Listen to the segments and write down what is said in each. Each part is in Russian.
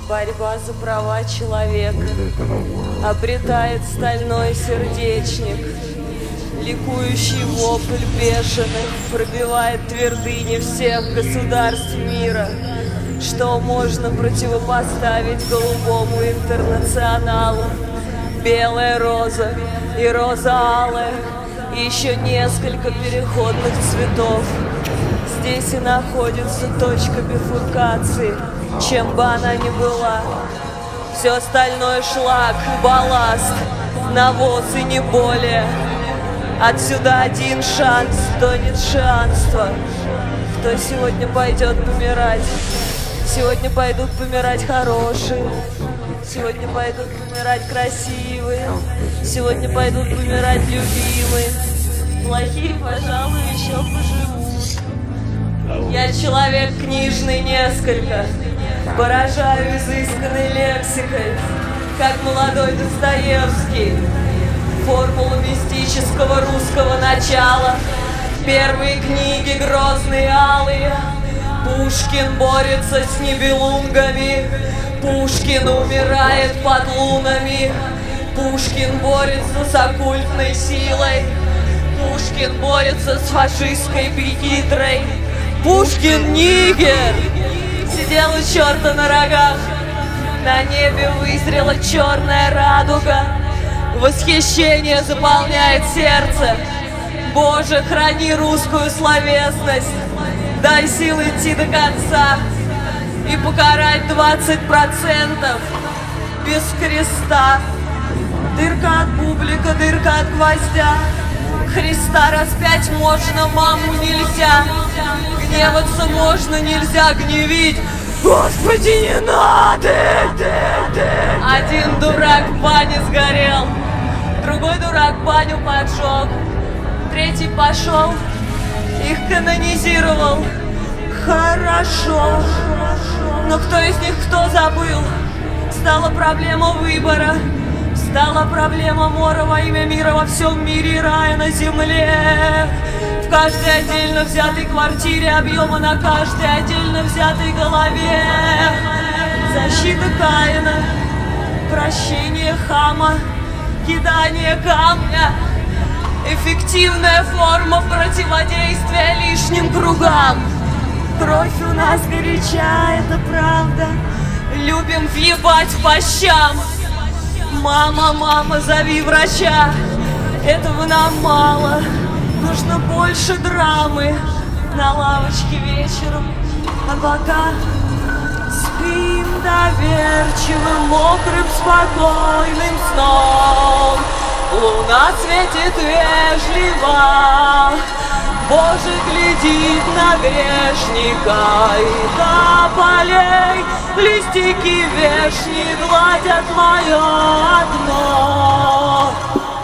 Борьба за права человека обретает стальной сердечник. Ликующий вопль бешеных пробивает твердыни всех государств мира. Что можно противопоставить голубому интернационалу? Белая роза и роза алая, и еще несколько переходных цветов. Здесь и находится точка бифуркации, чем бы она ни была. Все остальное шлак, балласт, навоз и не более. Отсюда один шанс, тонет шианство. Кто сегодня пойдет помирать? Сегодня пойдут помирать хорошие. Сегодня пойдут помирать красивые. Сегодня пойдут помирать любимые. Плохие, пожалуй, еще поживут. Я человек книжный несколько, поражаю изысканной лексикой, как молодой Достоевский. Формулу мистического русского начала. Первые книги грозные алые. Пушкин борется с нибелунгами. Пушкин умирает под лунами. Пушкин борется с оккультной силой. Пушкин борется с фашистской пикитрой. Пушкин нигер. Сидел у черта на рогах. На небе вызрела черная радуга. Восхищение заполняет сердце. Боже, храни русскую словесность. Дай сил идти до конца и покарать 20% без креста. Дырка от бублика, дырка от гвоздя. Христа распять можно, маму нельзя. Гневаться можно, нельзя гневить. Господи, не надо! Один дурак в бане сгорел, другой дурак баню поджег, третий пошел, их канонизировал. Хорошо, но кто из них кто забыл? Стала проблема выбора, стала проблема мора во имя мира во всем мире и рая на земле. В каждой отдельно взятой квартире объема на каждой отдельно взятой голове. Защита Каина, прощение хама, кидание камня. Эффективная форма противодействия лишним кругам. Кровь у нас горяча, это правда. Любим въебать по щам. Мама, мама, зови врача. Этого нам мало. Нужно больше драмы на лавочке вечером. А пока спим доверчивым, мокрым, спокойным сном. Луна светит вежливо, Боже глядит на грешника, и до полей листики вешние гладят мое окно.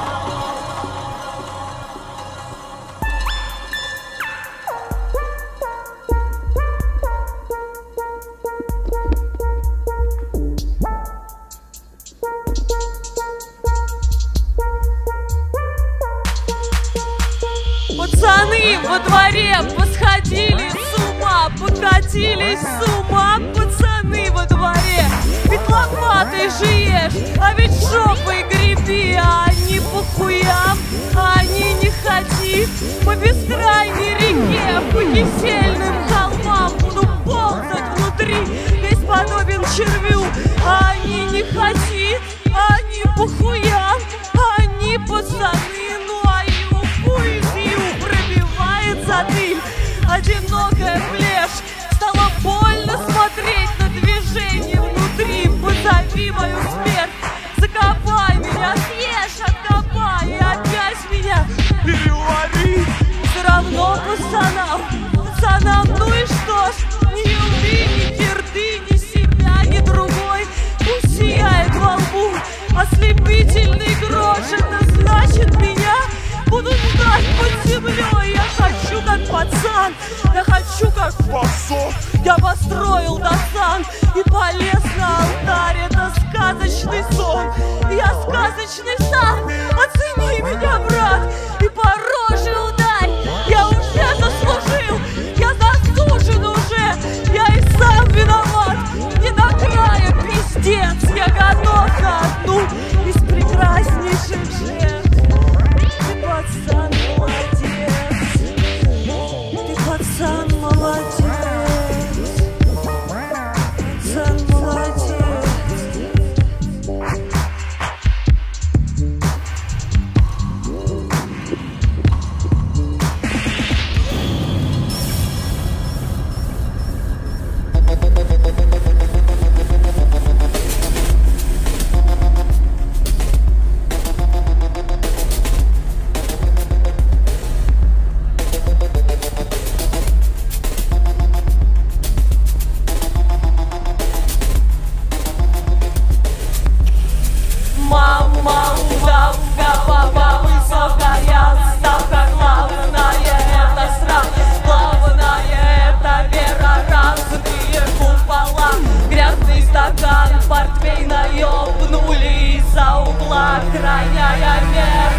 Пацаны во дворе посходили с ума, покатились с ума, пацаны во дворе. Ведь лопатой же ешь, а ведь жопой греби, а они по хуям, а они не ходи. По бескрайней реке, по кисельным холмам буду ползать внутри, весь подобен червю, а они не ходи, а они по хуям, а они пацаны, ну а его поэзию пробивает затыль. Одинокая плешь, стало больно смотреть на движение внутри. Позови мою смерть, закопай меня, съешь, откопай и опять меня перевари. Все равно пацанам, ну и что ж, ни елды, ни кирды, ни себя, ни другой. Пусть сияет во лбу ослепительный грош, это значит меня будут ждать под землей. Я хочу как пацан, я хочу как пацан. Я построил досан и полез на алтарь. Это сказочный сон, я сказочный сам. Оцени меня, брат, и по роже ударь. Я уже заслужил, я засужен уже. Я и сам виноват, не до края пиздец.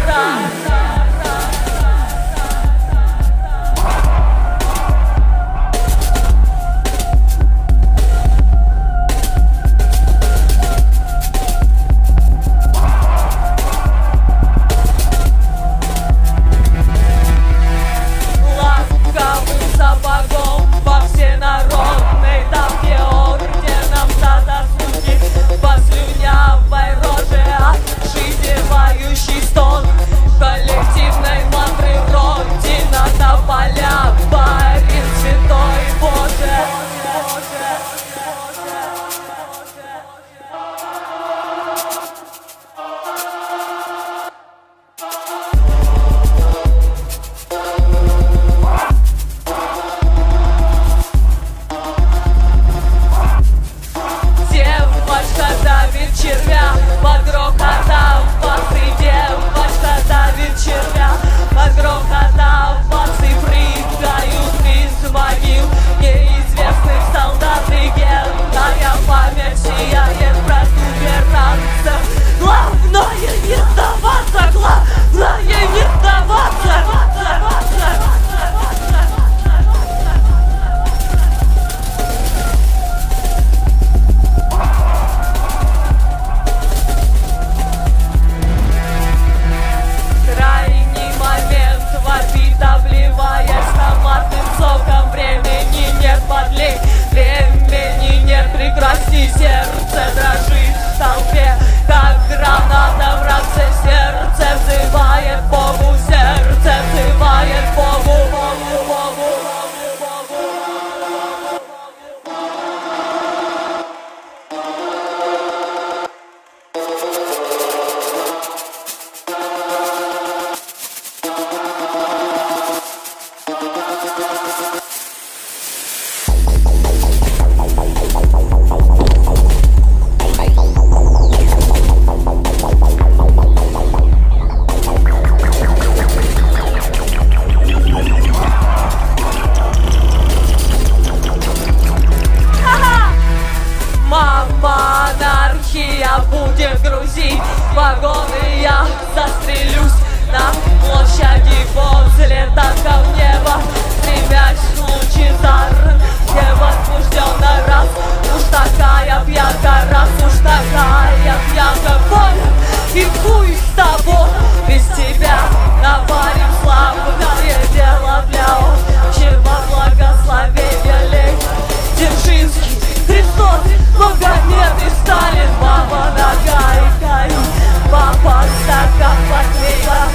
вагоны, я застрелюсь на площади возле танка в небо, стремясь лучезарным, невозбужденно, раз уж такая пьянка, раз уж такая пьянка, понял? И хуй с тобой, без тебя наварим славное дело для общего благословения. Лей Дзержинский, Христос, Магомед и Сталин, мама нагайкой, папа стакан последа.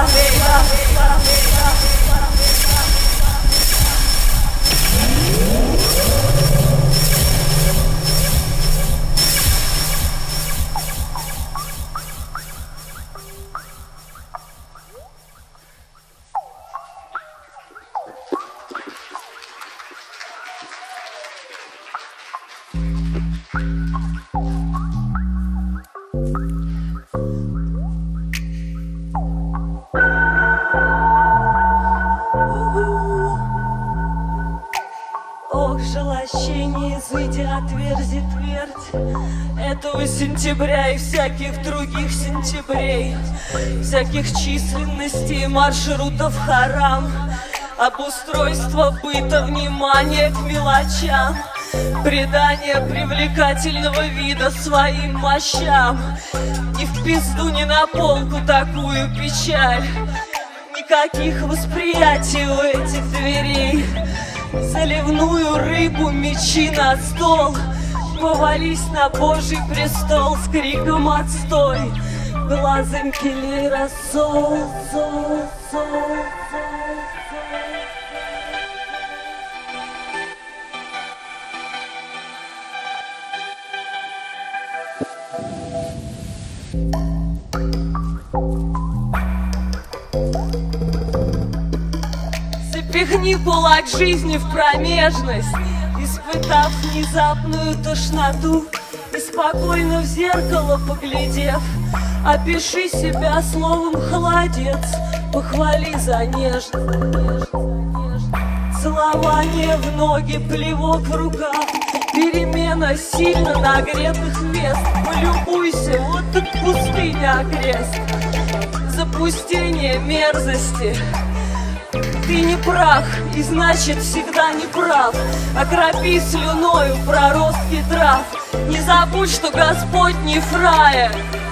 Ох, желощение, изыди, отверзи твердь этого сентября и всяких других сентябрей, всяких численностей, маршрутов харам, обустройство быта, внимание к мелочам, придание привлекательного вида своим мощам. Ни в пизду, ни на полку такую печаль, никаких восприятий у этих дверей. Заливную рыбу мечи на стол, повались на Божий престол с криком «Отстой!» Глазом пили рассол. Запихни кулак жизни в промежность, испытав внезапную тошноту, и спокойно в зеркало поглядев, опиши себя словом «холодец», похвали за нежность. Целование в ноги, плевок в рукав, перемена сильно нагретых мест. Полюбуйся, вот тут пустыня окрест. Запусти запустение мерзости. Ты не прав, и значит всегда не прав. Окропи слюною проростки трав. Не забудь, что Господь не фраер.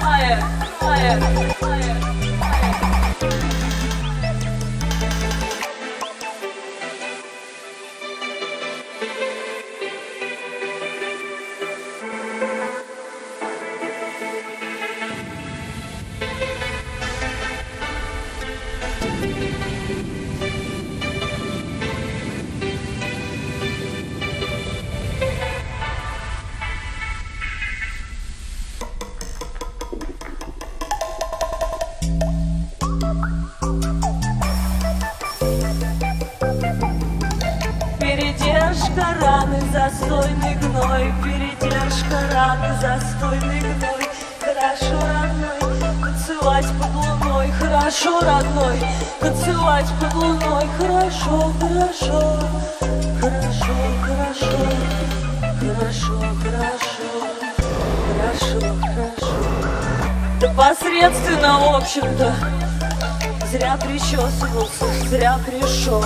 Передержка раны, застойный гной. Передержка раны, застойный гной. Хорошо, родной, танцевать под луной. Хорошо, родной, танцевать под луной. Хорошо, хорошо, хорошо, хорошо, хорошо, хорошо, хорошо, хорошо. Да посредственно, в общем-то. Зря причесывался, зря пришел.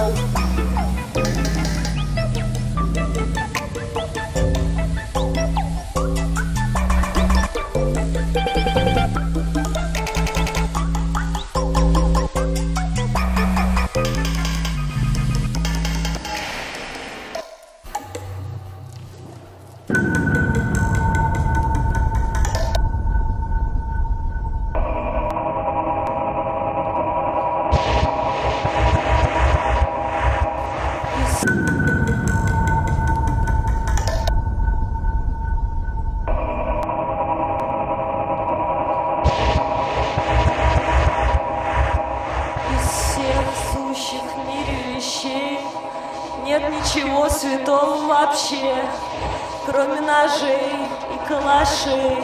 Нет ничего святого вообще, кроме ножей и калашей.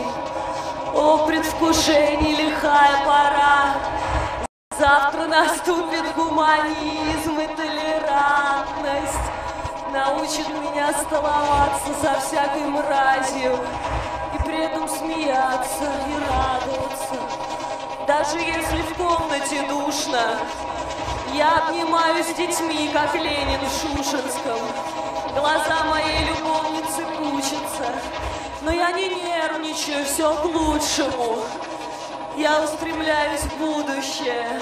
О, предвкушение, лихая пора. Завтра наступит гуманизм и толерантность. Научит меня столоваться со всякой мразью и при этом смеяться и радоваться. Даже если в комнате душно, я обнимаюсь с детьми, как Ленин в Шушинском. Глаза моей любовницы пучатся, но я не нервничаю, все к лучшему. Я устремляюсь в будущее.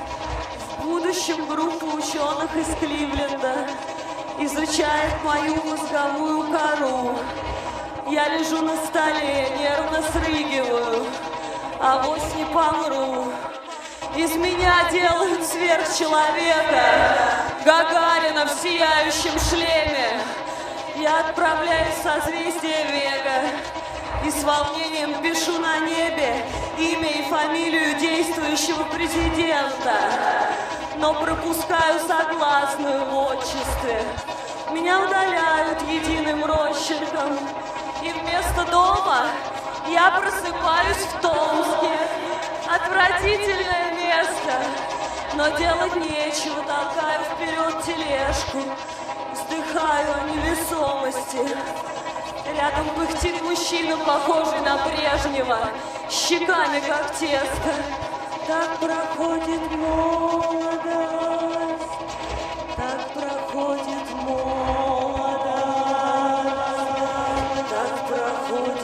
В будущем группа ученых из Кливленда изучает мою мозговую кору. Я лежу на столе, нервно срыгиваю, авось не помру. Из меня делают сверхчеловека, Гагарина в сияющем шлеме. Я отправляюсь в созвездие Вега и с волнением пишу на небе имя и фамилию действующего президента, но пропускаю согласную в отчестве. Меня удаляют единым росчерком, и вместо дома я просыпаюсь в Томске. Отвратительное место, но делать нечего, толкаю вперед тележку, вздыхаю о невесомости. Рядом пыхтит мужчина, похожий на прежнего, щеками как тесто. Так проходит молодость, так проходит молодость, так проходит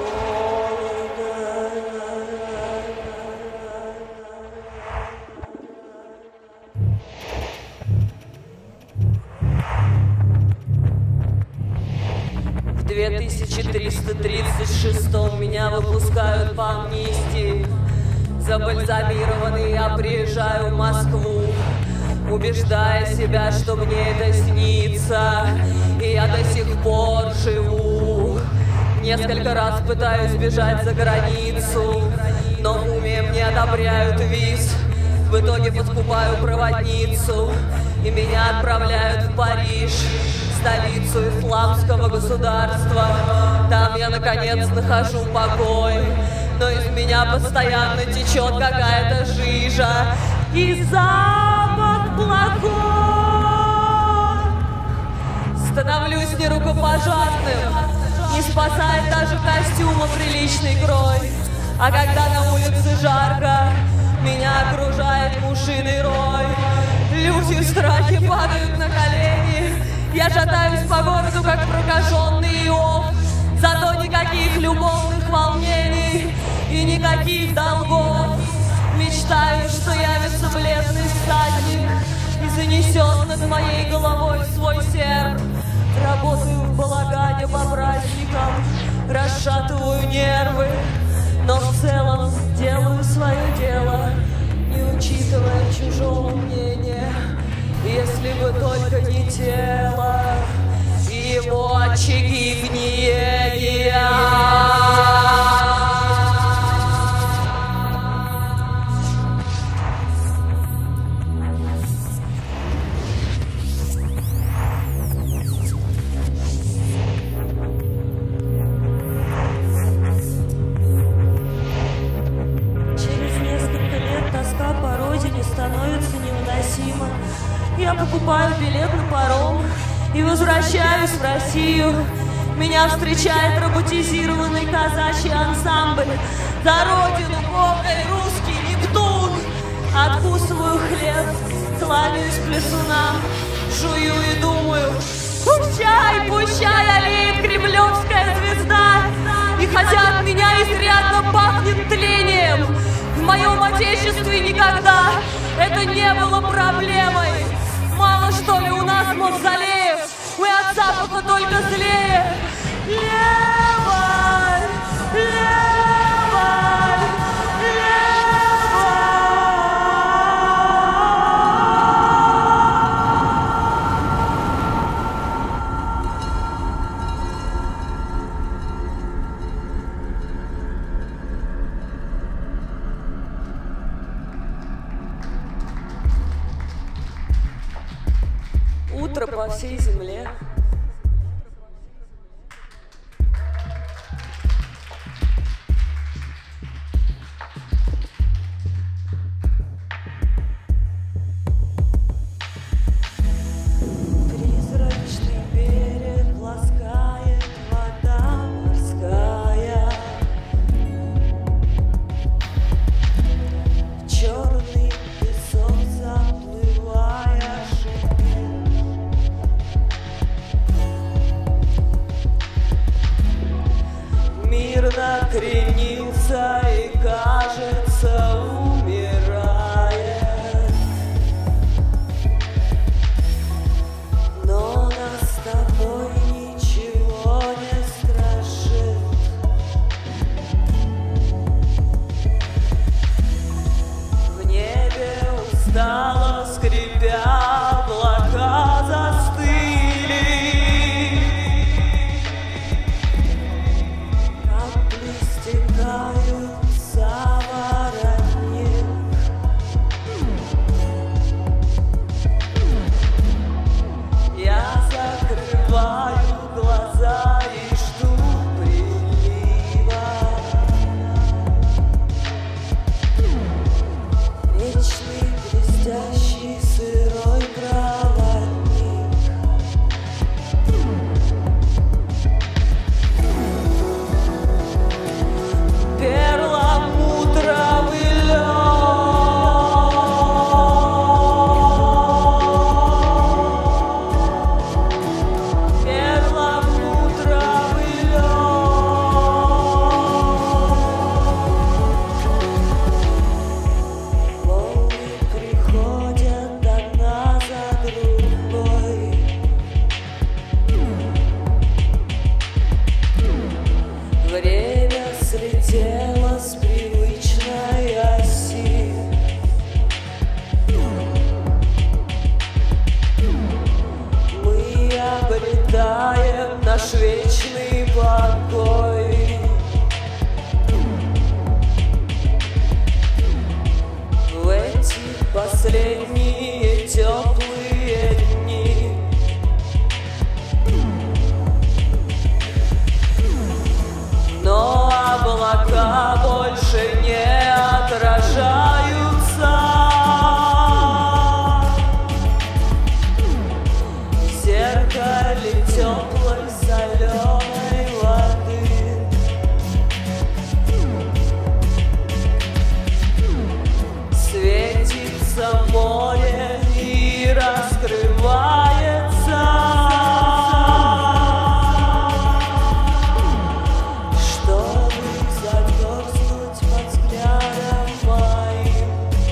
В 2336 меня выпускают по амнистии. Забальзамированный я приезжаю в Москву, убеждая себя, что мне это снится, и я до сих пор живу. Несколько раз пытаюсь бежать за границу, но в уме мне одобряют виз. В итоге подкупаю проводницу, и меня отправляют в Париж, столицу исламского государства. Там я, наконец, нахожу покой, но из меня постоянно течет какая-то жижа и запах плохой. Становлюсь нерукопожатным, не спасает даже костюма приличный крой. А когда на улице жарко, меня окружает мышиный рой. Люди в страхе падают на колени. Я шатаюсь по городу, как прокаженный Иов. Зато никаких любовных волнений и никаких долгов. Мечтаю, что явится бледный всадник и занесет над моей головой свой серп. Работаю в балагане по праздникам, расшатываю нервы, но в целом делаю свое дело, не учитывая чужого мнения. Если бы только не тело и его очаги гниения. Становится невыносимо. Я покупаю билет на паром и возвращаюсь в Россию. Меня встречает роботизированный казачий ансамбль. За родину гордый русский Нептун. Откусываю хлеб, кланяюсь плясунам, жую и думаю: пущай, пущай олеет кремлевская звезда. И хотя от меня изрядно пахнет тлением, в моем отечестве никогда это не было проблемой. Мало что ли у нас мавзолеев, мы от запаха только злее. Левой, левой, левой. Утро по всей земле. Призрачный берег ласкает вода морская. Черный песок заплывая шипит. Мир накренился и, кажется, умирает. Но нас с тобой ничего не страшит. В небе устало скрипя, облака застыли. Капли стекают за воротник. Я закрываю глаза и жду прилива. Вечный блестящий сырой проводник. Перламутровый лед. Перламутровый лед. Волны приходят одна за другой. Время слетело с привычной оси. Мы обретаем наш вечный покой. В эти последние теплые дни но облака больше не отражаются. В зеркале теплой соленой воды светится Льется море и раскрывается, чтобы замерзнуть под взглядом моим.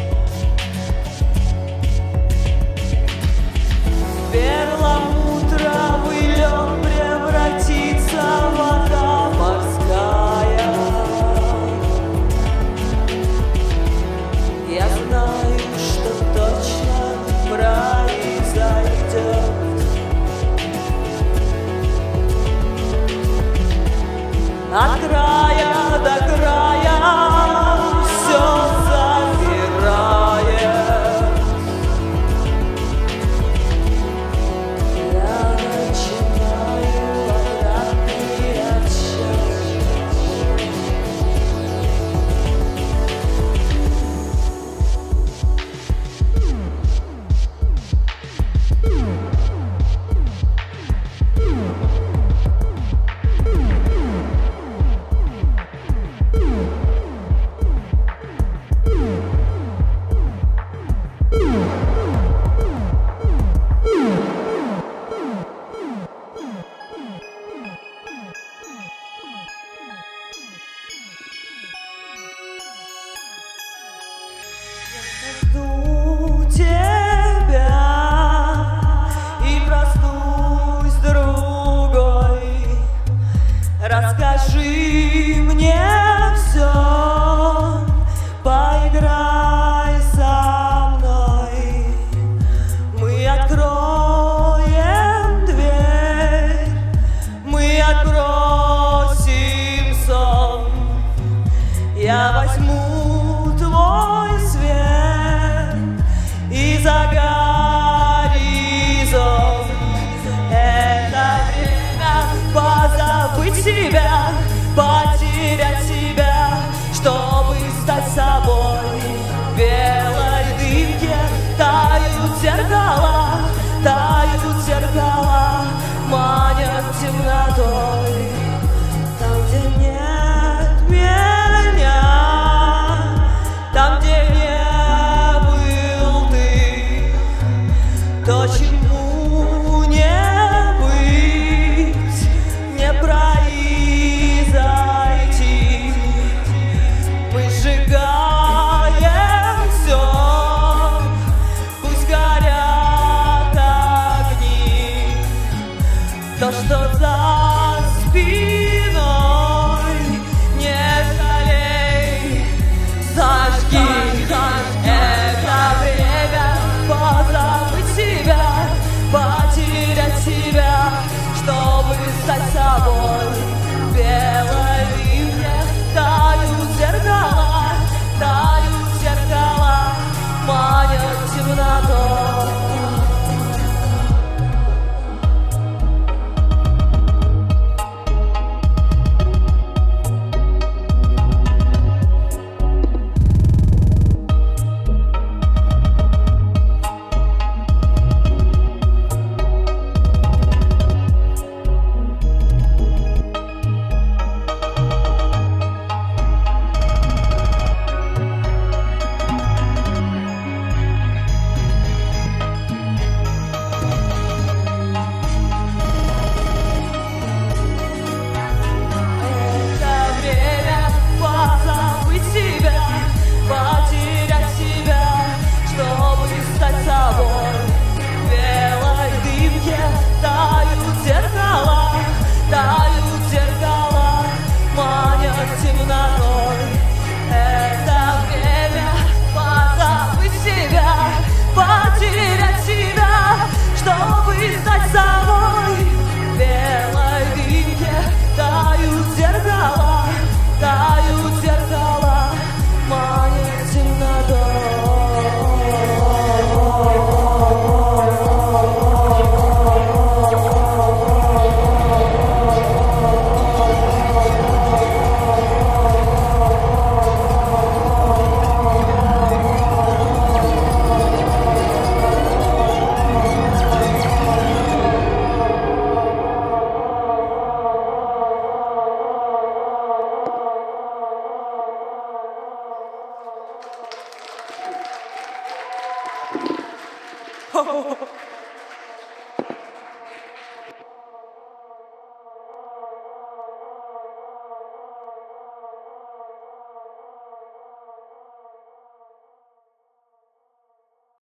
Перламутровый лед превратится в вода морская. Я знаю, что точно произойдет. От края до края все замирает. Я начинаю обратный отсчет. Жду тебя и проснусь другой. Расскажи мне все, поиграй со мной. Мы откроем дверь, мы отбросим сон. Я возьму твой свет и за горизонт. Это время позабыть себя, потерять себя, чтобы стать собой. В белой дымке тают зеркала, манят темнотой. Там, где нет меня, там, где не был ты, то чему не быть, не произойти. Мы сжигаем все, пусть горят огни. То, что за спиной, не жалей, зажги. Это время позабыть себя, потерять себя, чтобы стать собой. В белой дымке тают зеркала, манят темнотой. О-о-о.